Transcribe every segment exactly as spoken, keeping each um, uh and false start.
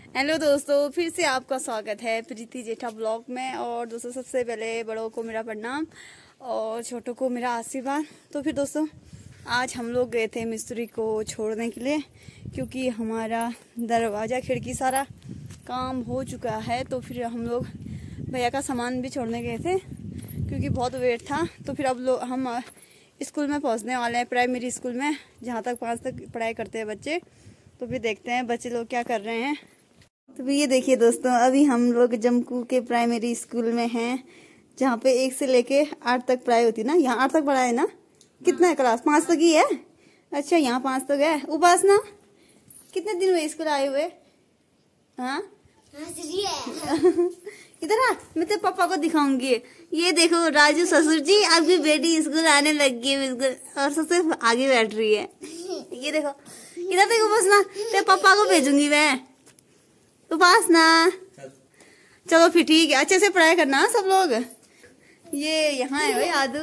Hello दोस्तों, फिर से आपका स्वागत है प्रीति जेठा ब्लॉग में। और दोस्तों, सबसे पहले बड़ों को मेरा प्रणाम और छोटों को मेरा आशीर्वाद। तो फिर दोस्तों, आज हम लोग गए थे मिस्त्री को छोड़ने के लिए, क्योंकि हमारा दरवाज़ा खिड़की सारा काम हो चुका है। तो फिर हम लोग भैया का सामान भी छोड़ने गए थे, क्योंकि बहुत वेट था। तो फिर अब लोग हम स्कूल में पहुंचने वाले हैं, प्राइमरी स्कूल में, जहां तक पाँच तक पढ़ाई करते हैं बच्चे। तो फिर देखते हैं बच्चे लोग क्या कर रहे हैं। तो ये देखिए दोस्तों, अभी हम लोग जमकू के प्राइमरी स्कूल में हैं, जहाँ पे एक से लेके आठ तक पढ़ाई होती है ना। यहाँ आठ तक पढ़ाई है ना? कितना है क्लास? पाँच तक ही है। अच्छा, यहाँ पाँच तक है। उपासना, कितने दिन हुए स्कूल आए हुए? हाँ इधर आ, मैं तेरे पापा को दिखाऊंगी। ये देखो राजू ससुर जी, आपकी बेटी स्कूल आने लग गई बिल्कुल, और सबसे आगे बैठ रही है। ये देखो, इधर देखो उपासना, तेरे पापा को भेजूंगी मैं। उपासना, चलो फिर ठीक है, अच्छे से पढ़ाई करना सब लोग। ये यहाँ है भाई आदू।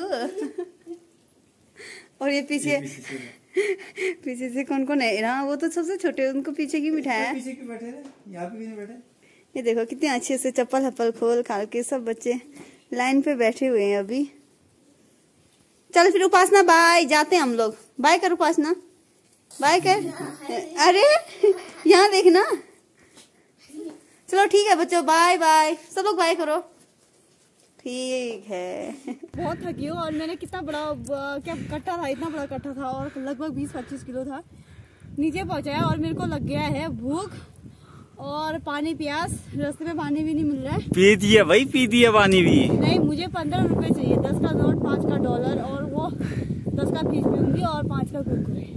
और ये पीछे पीछे से कौन कौन है? हाँ, वो तो सबसे छोटे, उनको पीछे की मिठाई है। पीछे की बैठे हैं, यहाँ पे भी नहीं बैठे। ये देखो कितने अच्छे से चप्पल हप्पल खोल खाल के सब बच्चे लाइन पे बैठे हुए हैं अभी। चल फिर उपासना, बाय, जाते हैं हम लोग। बाय कर उपासना, बाय कर। अरे यहाँ देखना। चलो ठीक है बच्चों, बाय बाय, सब लोग बाय करो। ठीक है। बहुत थकी हूँ, और मैंने कितना बड़ा क्या कट्टा था, इतना बड़ा कट्टा था, और लगभग बीस पच्चीस किलो था। नीचे पहुंचाया और मेरे को लग गया है भूख और पानी प्यास। रास्ते में पानी भी नहीं मिल रहा है। पी दिया भाई, पी दिया पानी भी। नहीं, मुझे पंद्रह रुपए चाहिए, दस का नोट, पाँच का डॉलर, और वो दस का फीस पीऊंगी और पाँच का कुरकुरे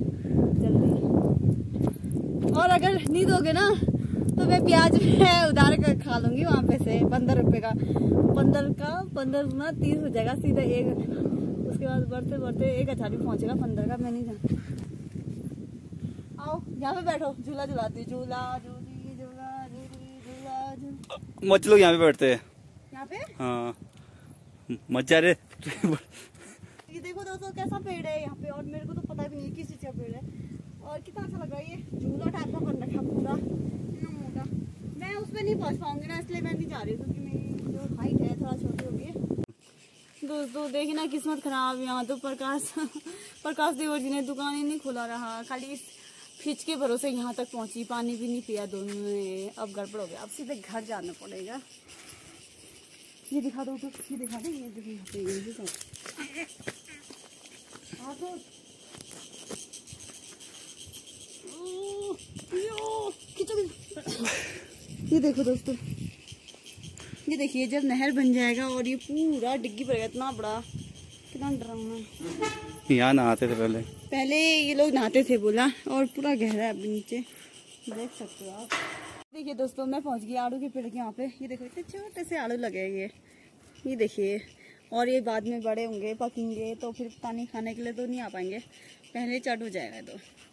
जल्दी। और अगर नहीं दोगे ना तो मैं प्याज में उधार कर खा लूंगी वहाँ पे से। पंद्रह रुपए का, पंद्रह का पंद्रह गुना तीस हो जाएगा सीधा एक। उसके बाद बढ़ते बढ़ते एक हजार भी पहुँचेगा पंद्रह का। मैं नहीं जानती। आओ यहाँ पे बैठो, झूला झूलाती, झूला झूली झूला झूली झूला झूला। मच लोग यहाँ पे बैठते हैं। यहाँ पे हाँ, मजा रे। ये देखो दोस्तों, कैसा पेड़ है यहाँ पे, और मेरे को तो पता भी नहीं किस चीज का पेड़ है। और कितना अच्छा लग रहा है, ये झूला टाइप का बन रखा पूरा, इतना मोटा। मैं उसमें नहीं पहुंच पाऊंगी ना, इसलिए मैं नहीं जा रही, क्योंकि मेरी जो हाइट है थोड़ा छोटी हो गई है। दोस्तों देखिए ना, किस्मत खराब। यहाँ तो प्रकाश प्रकाश देवर जी ने दुकान ही नहीं खोला रहा, खाली इस फ्रिज के भरोसे यहाँ तक पहुंची, पानी भी नहीं पिया दोनों ने। अब गड़बड़ हो गया, अब सीधे घर जाना पड़ेगा। ये दिखा दो तो, ये दिखा दो, ये दिखा दो। ये देखो दोस्तों, ये देखिए, जब नहर बन जाएगा और ये पूरा डिग्गी पड़ेगा, इतना बड़ा, कितना डरावना। यहाँ नहाते थे पहले पहले ये लोग नहाते थे बोला, और पूरा गहरा है अभी नीचे, देख सकते हो आप। देखिए दोस्तों, मैं पहुंच गई आड़ू के पेड़ के यहाँ पे। ये देखो इतने छोटे से आड़ू लगे ये ये देखिए। और ये बाद में बड़े होंगे, पकेंगे, तो फिर पानी खाने के लिए तो नहीं आ पाएंगे, पहले चढ़ हो जाएगा। तो